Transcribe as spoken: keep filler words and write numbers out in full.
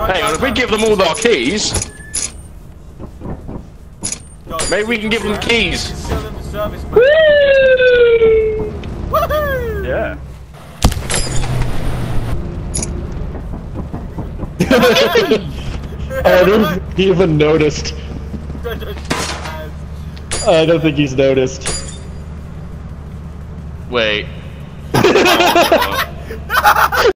Hang on, if we give them all our keys, maybe we can give them the keys. Sell them the service, man. Woo! Woohoo! Yeah. I don't think he even noticed. I don't think he's noticed. Wait.